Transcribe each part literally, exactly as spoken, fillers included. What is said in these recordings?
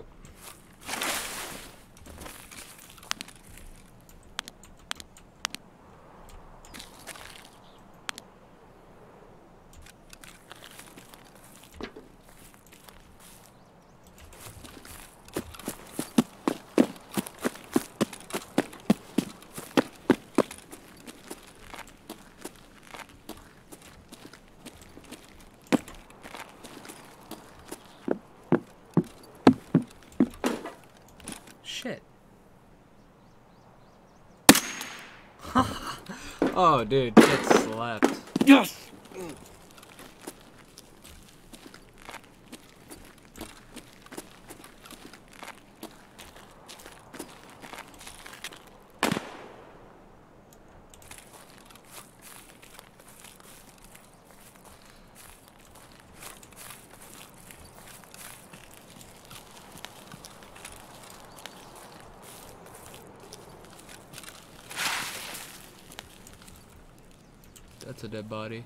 Shit. Oh, dude, get slapped. Yes! That's a dead body.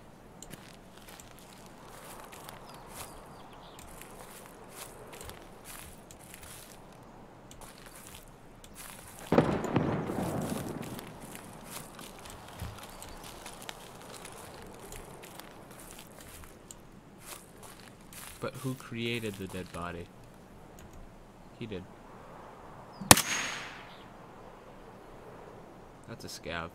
But who created the dead body? He did. That's a scav.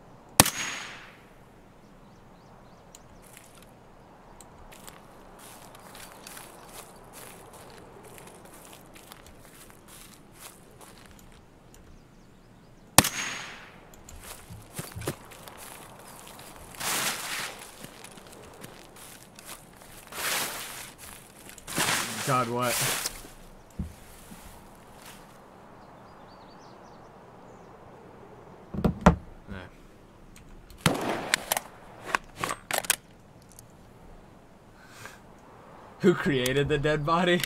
God, what? Nah. Who created the dead body?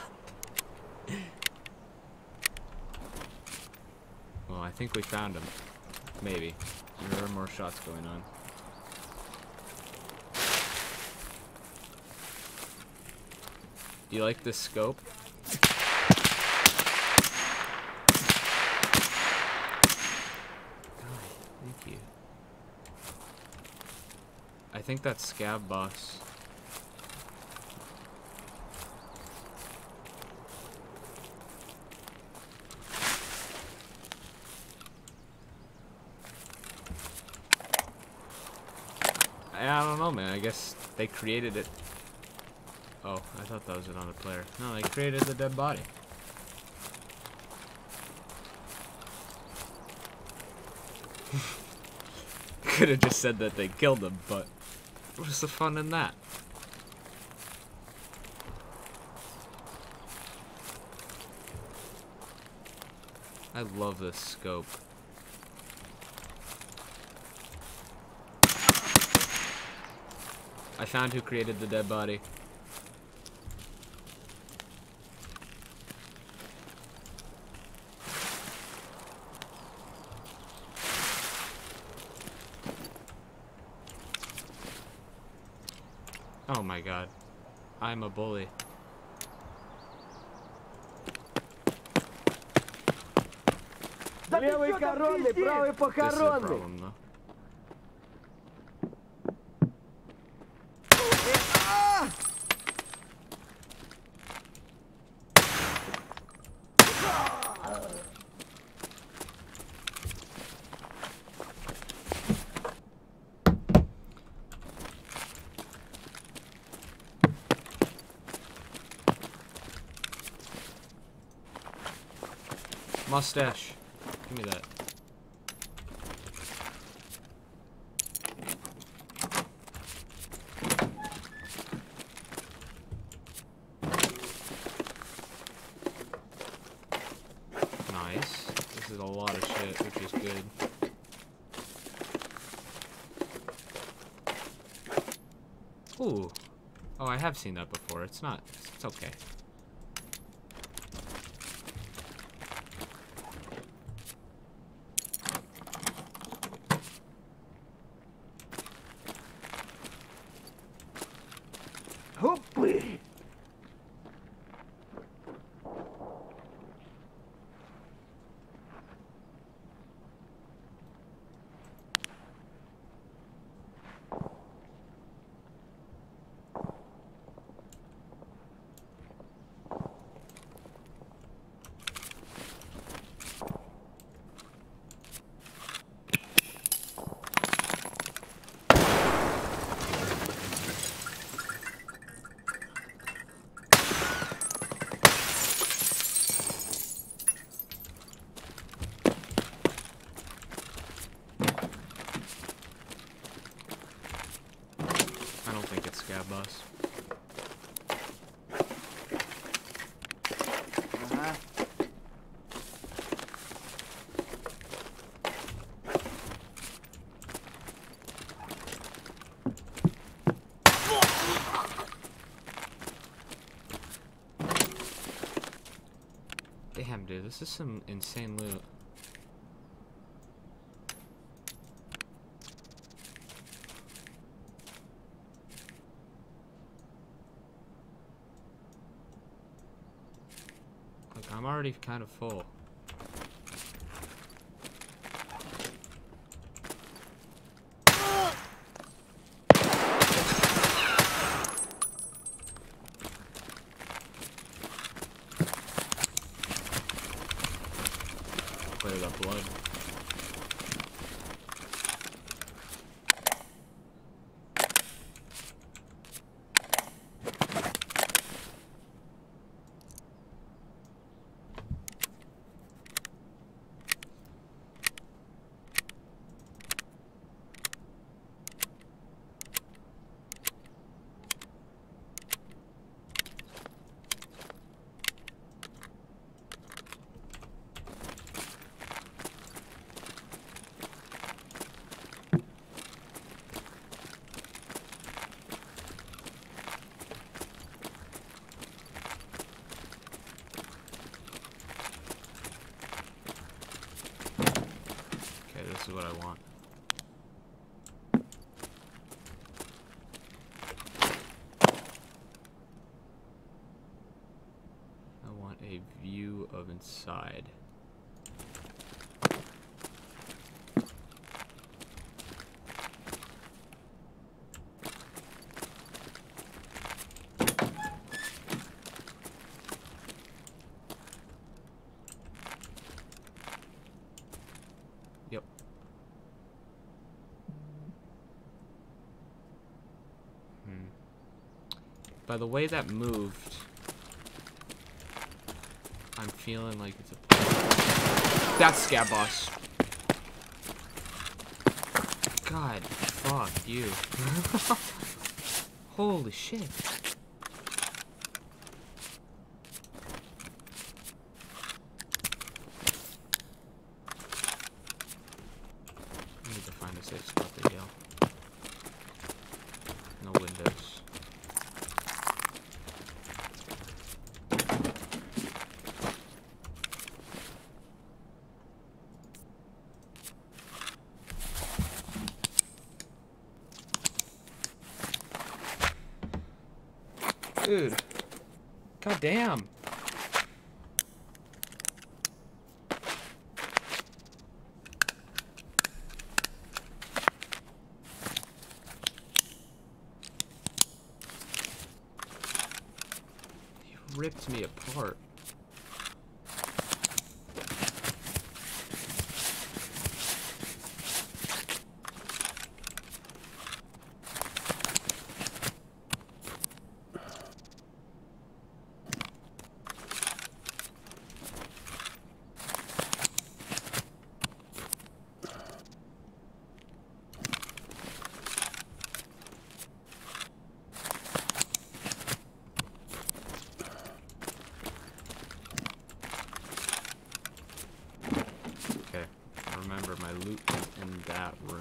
Well, I think we found him. Maybe. There are more shots going on. You like this scope? Thank you. I think that's Scav Boss. I, I don't know, man. I guess they created it. Oh, I thought that was another player. No, they created the dead body. Could have just said that they killed him, but what's the fun in that? I love this scope. I found who created the dead body. Oh my god. I'm a bully. Левый коронный, правый This is a похоронный. problem, though. Mustache. Give me that. Nice. This is a lot of shit, which is good. Ooh. Oh, I have seen that before. It's not. It's okay. Опы! Damn, dude, this is some insane loot. Like, I'm already kind of full. Clear that blood. This is what I want. I want a view of inside. Yep. Hmm. By the way that moved, I'm feeling like it's a... That's Scab Boss. God, fuck you. Holy shit. I need to find a safe spot to yell. No windows. Dude. God damn. You ripped me apart. Remember, my loot is in that room.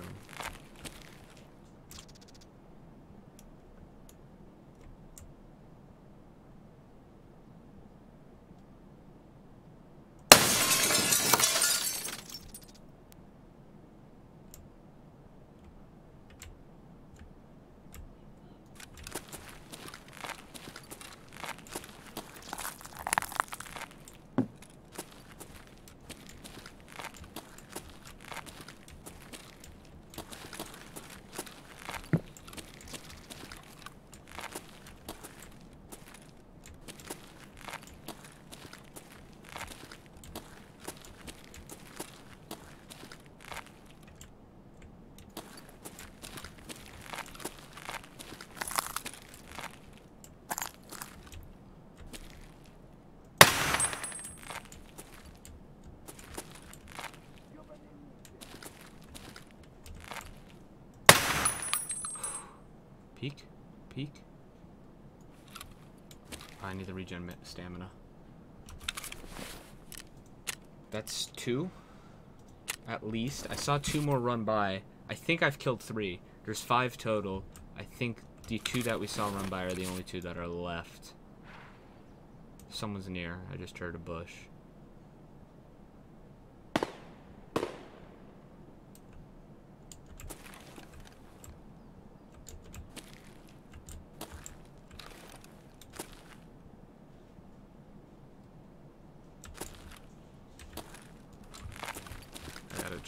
Peek? Peek? I need to regen stamina. That's two? At least. I saw two more run by. I think I've killed three. There's five total. I think the two that we saw run by are the only two that are left. Someone's near. I just heard a bush.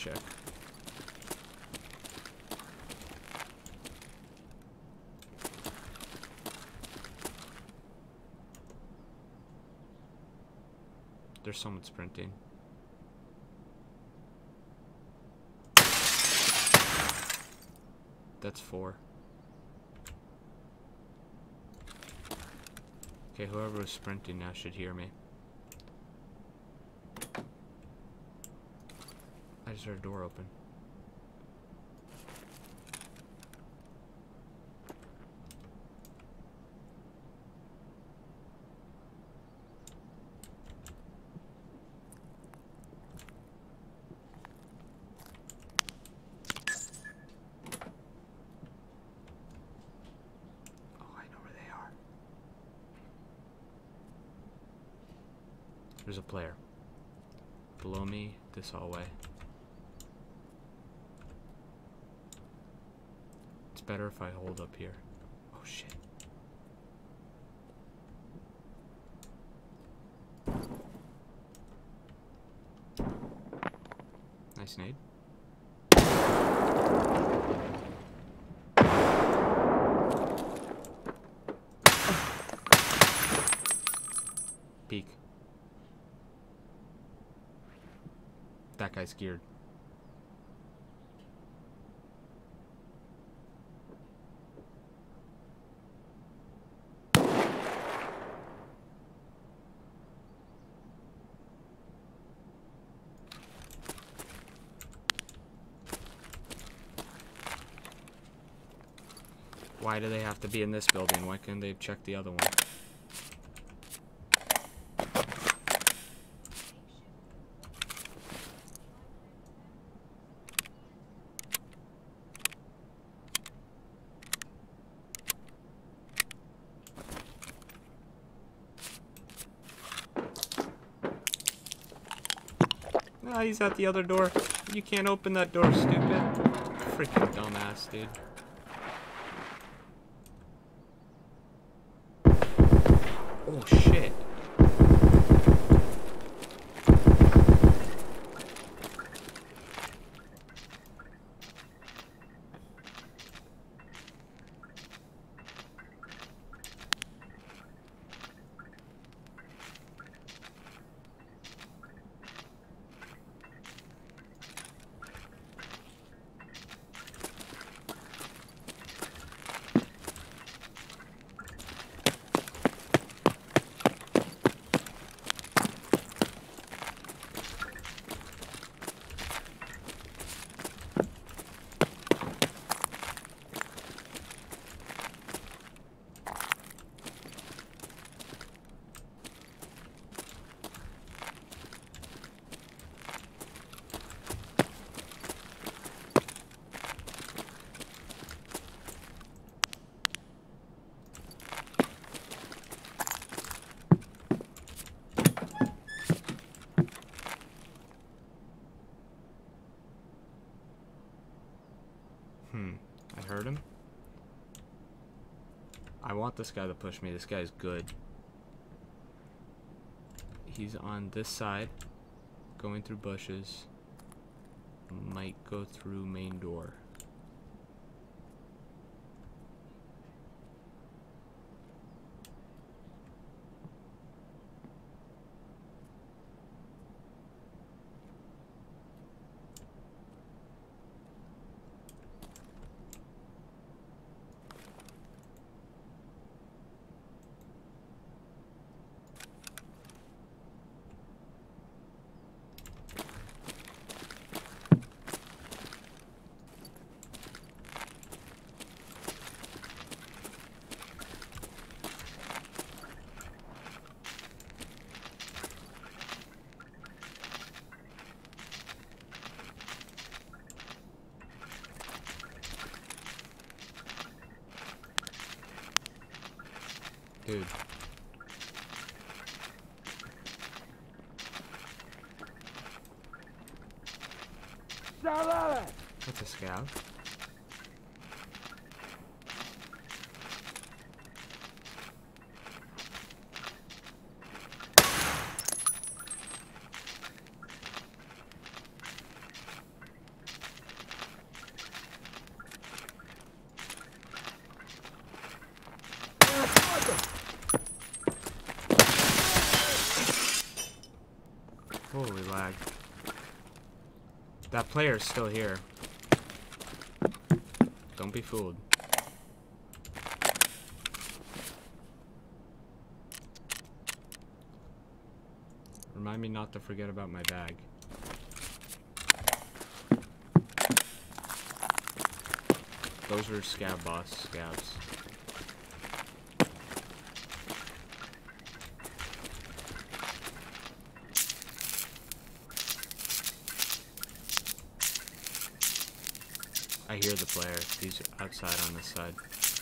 check. There's someone sprinting. That's four. Okay, whoever was sprinting now should hear me. I just heard a door open. There's a player. Below me, this hallway. It's better if I hold up here. Oh shit. Nice nade. Peek. That guy's geared. Why do they have to be in this building? Why couldn't they have checked the other one? Ah, he's at the other door. You can't open that door, stupid. Freaking dumbass, dude. Oh, shit. Hmm. I heard him. I want this guy to push me. This guy's good. He's on this side, going through bushes. Might go through main door. Dude. That's a scout. Holy lag. That player's still here. Don't be fooled. Remind me not to forget about my bag. Those are scab boss scabs. I hear the player. He's outside on this side.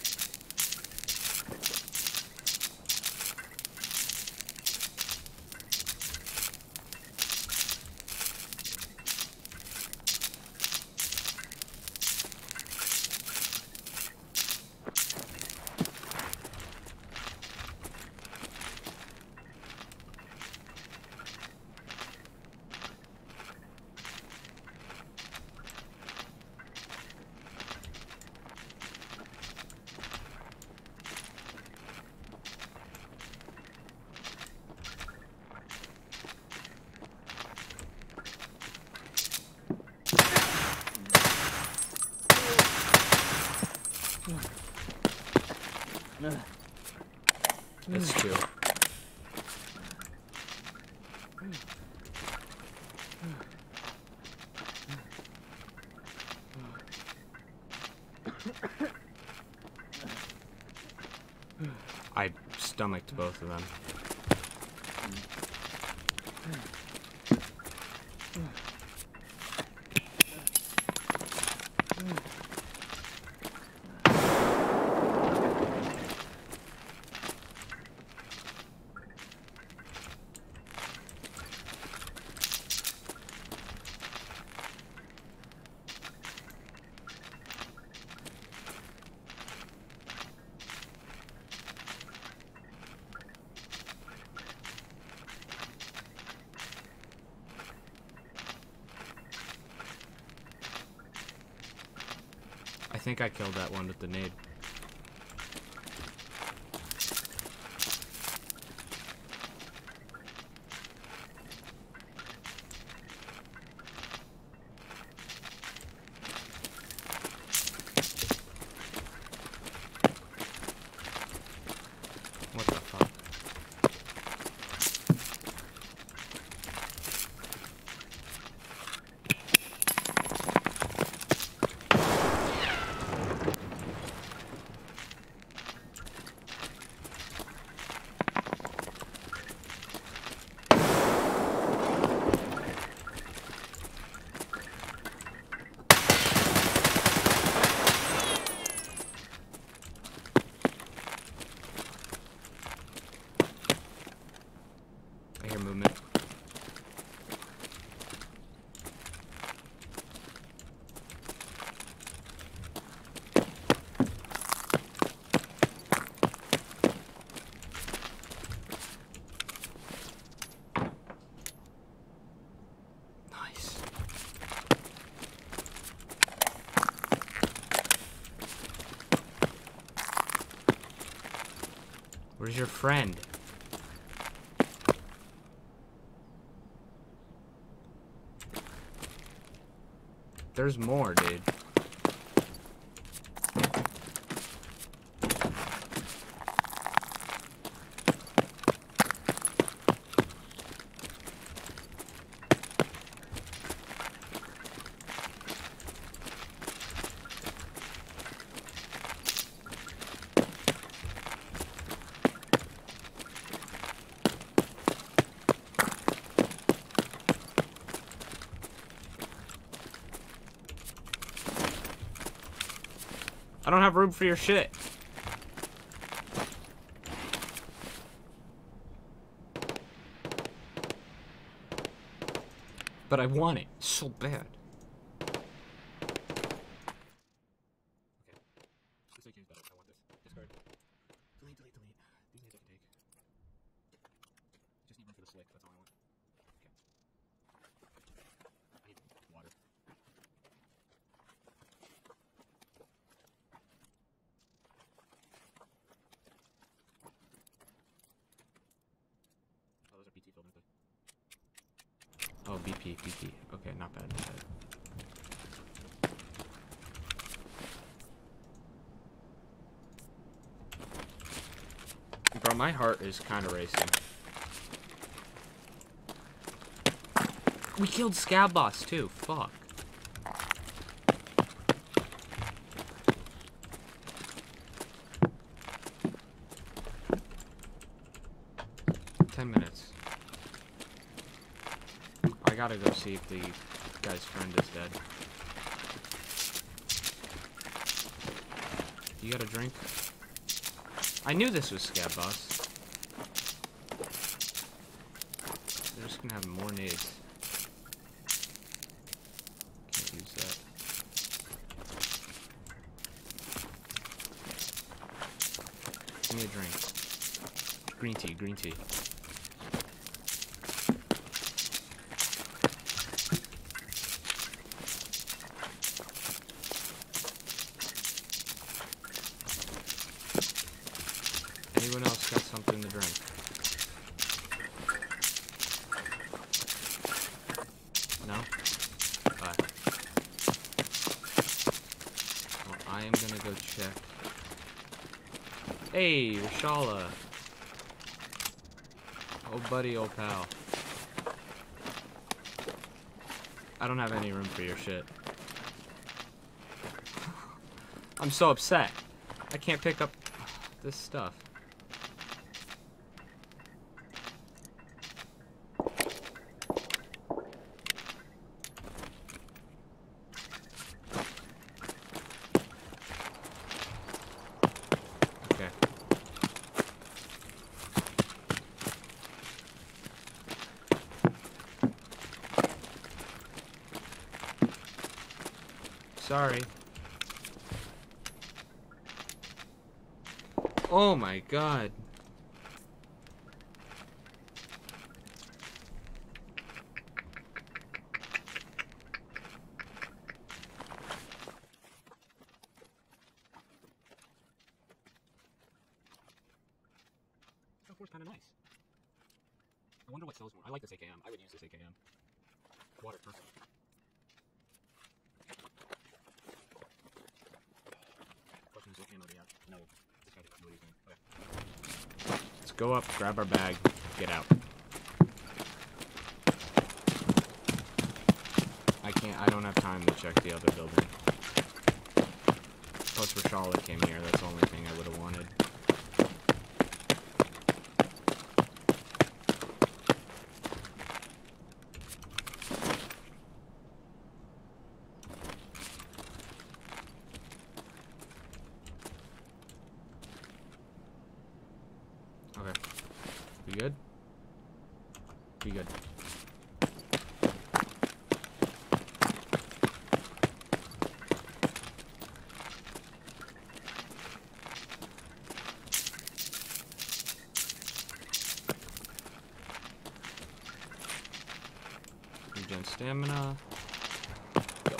That's two. I stomached both of them. I think I killed that one with the nade. What the fuck? I hear movement. Nice. Where's your friend? There's more, dude. I don't have room for your shit. But I want it so bad. Oh, B P, B P. Okay, not bad, not bad. Bro, my heart is kind of racing. We killed Scab Boss too. Fuck. Ten minutes. I gotta go see if the guy's friend is dead. You got a drink? I knew this was Scab Boss. They're just gonna have more nades. Can't use that. Give me a drink. Green tea, green tea. Anyone else got something to drink? No? Bye. Well, I am gonna go check. Hey, Rashala. Oh, buddy, old pal. I don't have any room for your shit. I'm so upset. I can't pick up this stuff. Okay. Sorry. Oh my god. That four's kind of nice. I wonder what sells more. I like this A K M. I would use this A K M. Water, perfect. Questions, what ammo do you have? No. This guy doesn't know what he's doing. Okay. Let's go up, grab our bag, get out. I can't, I don't have time to check the other building. Plus Rashala came here, that's the only thing I would have wanted. Okay. We good? We good. Regen stamina. Go.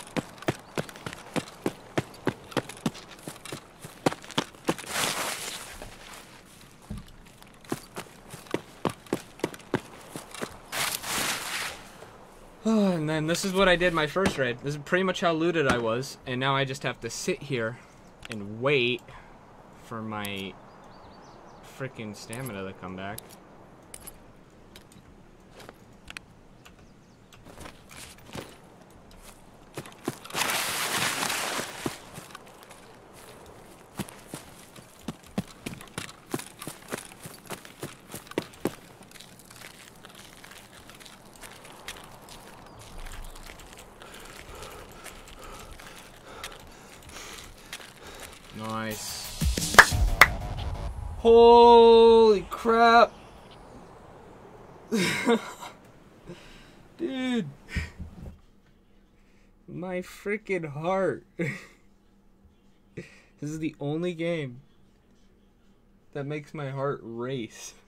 And then this is what I did my first raid. This is pretty much how looted I was. And now I just have to sit here and wait for my freaking stamina to come back. Nice. Holy crap. Dude. My freaking heart. This is the only game that makes my heart race.